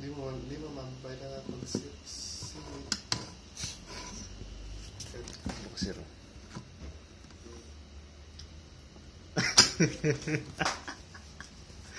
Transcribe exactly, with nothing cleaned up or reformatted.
Di mo, di mo mampay na nga mag-sip. Boxer.